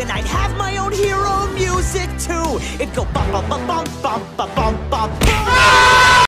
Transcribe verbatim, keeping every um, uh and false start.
then I'd have my own hero music too. It'd go bum bum bum bum bum bum bum.